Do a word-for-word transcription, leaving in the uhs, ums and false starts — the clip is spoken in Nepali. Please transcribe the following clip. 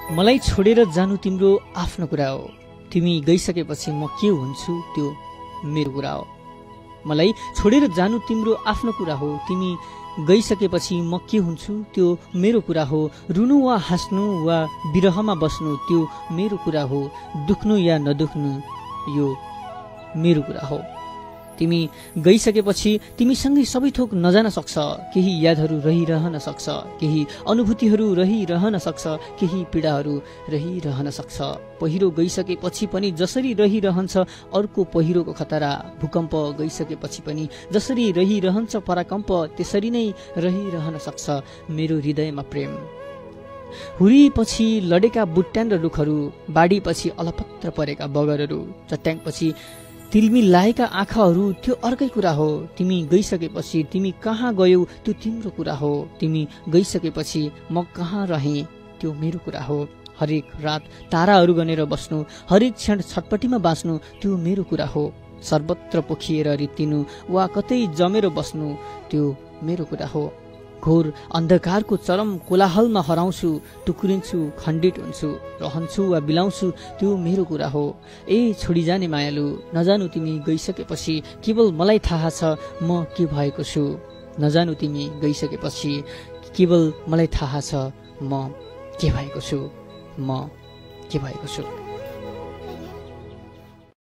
मलाई छोडेर जानु तिम्रो आफ्नो कुरा हो, तिमी गइसकेपछि म के हुन्छु त्यो मेरो कुरा हो। मलाई छोडेर जानु तिम्रो आफ्नो कुरा हो, तिमी गइसकेपछि म के हुन्छु त्यो मेरो कुरा हो। रुनु वा हाँस्नु वा विरहमा बस्नु त्यो मेरो कुरा हो। दुख्नु या नदुख्नु यो मेरो कुरा हो। तिमी गइसकेपछि तिमीसँगै सबै थोक नजान सक्छ, केही यादहरू रहिरहन सक्छ, केही अनुभूतिहरू रहिरहन सक्छ, केही पीडाहरू रहिरहन सक्छ। पहिरो गइसकेपछि पनि जसरी रहिरहन्छ अर्को पहिरोको खतरा, भूकम्प गइसकेपछि पनि जसरी रहिरहन्छ पराकम्प, त्यसरी नै रहिरहन सक्छ मेरो हृदयमा प्रेम। हुरीपछि लडेका बुट्यान र रुखहरू, बाढीपछि अलपत्र परेका बगरहरू, चट्याङपछि तिलमी लागेका आँखाहरू त्यो अर्कै कुरा हो। तिमी गइसकेपछि तिमी कहाँ गयौ त्यो तिम्रो कुरा हो। तिमी गइसकेपछि म कहाँ रहेँ त्यो मेरो कुरा हो। हरेक रात ताराहरू गनेर बस्नु, हरेक क्षण छटपटीमा बाँच्नु त्यो मेरो कुरा हो। सर्वत्र पोखिएर रित्तिनु वा कतै जमेर बस्नु त्यो मेरो कुरा हो। घोर अन्धकारको चरम कोलाहलमा हराउँछु, टुक्रिन्छु, खण्डित हुन्छु, रहन्छु वा बिलाउँछु त्यो मेरो कुरा हो। ए छोडी जाने मायालु, नजानु तिमी गइसकेपछि, केवल मलाई थाहा छ म के भएको छु। नजानु तिमी गइसकेपछि, केवल मलाई थाहा छ म के भएको छु, म के भएको छु।